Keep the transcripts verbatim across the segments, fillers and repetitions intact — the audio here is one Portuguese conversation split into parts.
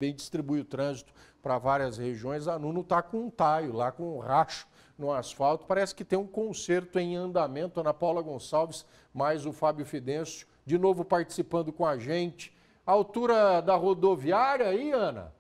bem distribui o trânsito para várias regiões. A Nuno está com um taio lá, com um racho no asfalto. Parece que tem um conserto em andamento. Ana Paula Gonçalves, mais o Fábio Fidêncio, de novo participando com a gente. A altura da rodoviária aí, Ana?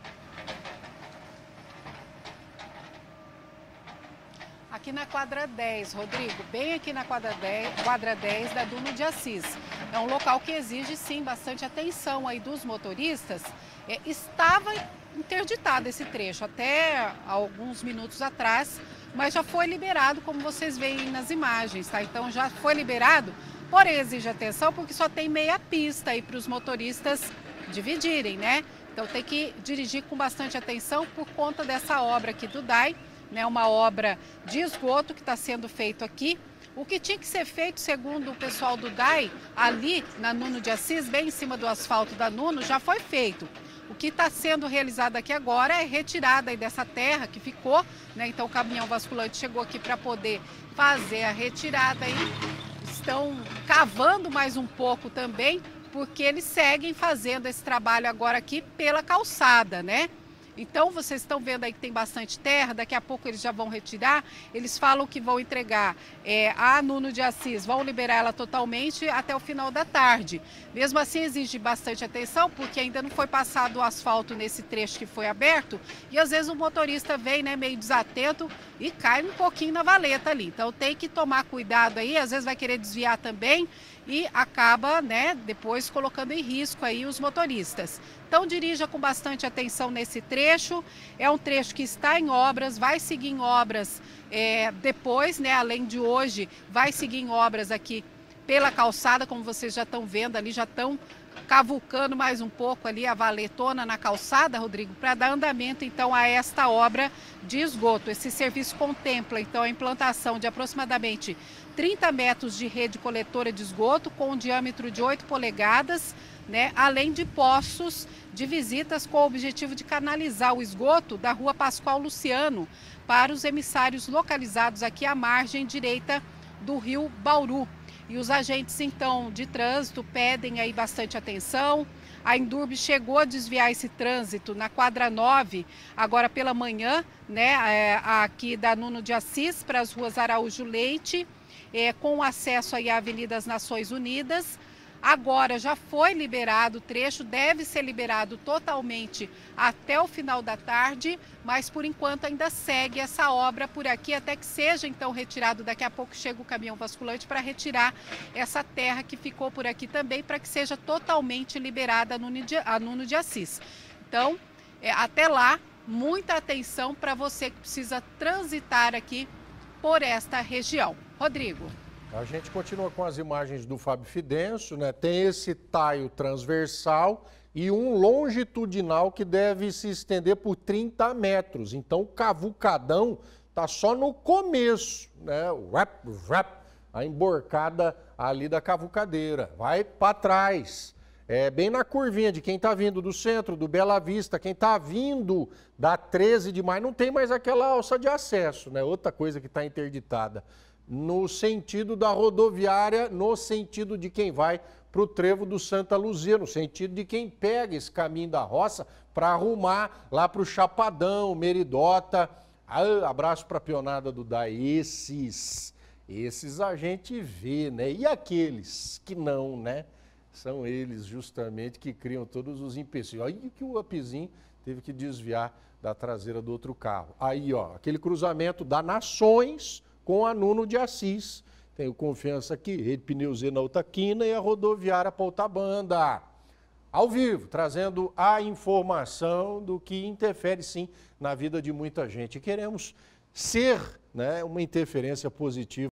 Aqui na quadra dez, Rodrigo, bem aqui na quadra dez, quadra dez da Duno de Assis. É um local que exige, sim, bastante atenção aí dos motoristas. É, estava interditado esse trecho até alguns minutos atrás, mas já foi liberado, como vocês veem nas imagens, tá? Então já foi liberado, porém exige atenção porque só tem meia pista aí para os motoristas dividirem, né? Então tem que dirigir com bastante atenção por conta dessa obra aqui do D A I, né, uma obra de esgoto que está sendo feito aqui. O que tinha que ser feito, segundo o pessoal do D A I, ali na Nuno de Assis, bem em cima do asfalto da Nuno, já foi feito. O que está sendo realizado aqui agora é retirada aí dessa terra que ficou, né? Então o caminhão basculante chegou aqui para poder fazer a retirada aí. Estão cavando mais um pouco também, porque eles seguem fazendo esse trabalho agora aqui pela calçada, né? Então, vocês estão vendo aí que tem bastante terra, daqui a pouco eles já vão retirar. Eles falam que vão entregar é, a Nuno de Assis, vão liberar ela totalmente até o final da tarde. Mesmo assim, exige bastante atenção, porque ainda não foi passado o asfalto nesse trecho que foi aberto. E às vezes o motorista vem, né, meio desatento e cai um pouquinho na valeta ali. Então, tem que tomar cuidado aí, às vezes vai querer desviar também e acaba, né, depois colocando em risco aí os motoristas. Então dirija com bastante atenção nesse trecho. É um trecho que está em obras, vai seguir em obras é, depois, né, além de hoje, vai seguir em obras aqui pela calçada, como vocês já estão vendo ali, já estão cavucando mais um pouco ali a valetona na calçada, Rodrigo, para dar andamento então a esta obra de esgoto. Esse serviço contempla então a implantação de aproximadamente trinta metros de rede coletora de esgoto com um diâmetro de oito polegadas, né, além de poços de visitas com o objetivo de canalizar o esgoto da rua Pascoal Luciano para os emissários localizados aqui à margem direita do rio Bauru. E os agentes, então, de trânsito pedem aí bastante atenção. A Endurb chegou a desviar esse trânsito na quadra nove, agora pela manhã, né, é, aqui da Nuno de Assis, para as ruas Araújo Leite, é, com acesso aí à Avenida das Nações Unidas. Agora já foi liberado o trecho, deve ser liberado totalmente até o final da tarde, mas por enquanto ainda segue essa obra por aqui, até que seja então retirado. Daqui a pouco chega o caminhão basculante para retirar essa terra que ficou por aqui também, para que seja totalmente liberada a Nuno de Assis. Então, é, até lá, muita atenção para você que precisa transitar aqui por esta região. Rodrigo. A gente continua com as imagens do Fábio Fidêncio, né? Tem esse taio transversal e um longitudinal que deve se estender por trinta metros. Então, o cavucadão está só no começo, né? Rap, rap, a emborcada ali da cavucadeira. Vai para trás. É bem na curvinha de quem está vindo do centro, do Bela Vista, quem está vindo da treze de maio, não tem mais aquela alça de acesso, né? Outra coisa que está interditada. No sentido da rodoviária, no sentido de quem vai para o trevo do Santa Luzia, no sentido de quem pega esse caminho da roça para arrumar lá para o Chapadão, Meridota. Ah, abraço para a peonada do D A I. Esses, esses a gente vê, né? E aqueles que não, né? São eles justamente que criam todos os empecilhos. Aí que o Apizinho teve que desviar da traseira do outro carro. Aí, ó, aquele cruzamento da Nações com a Nuno de Assis. Tenho confiança aqui, Rede Pneus na outra quina e a rodoviária Pautabanda. Ao vivo, trazendo a informação do que interfere sim na vida de muita gente. Queremos ser, né, uma interferência positiva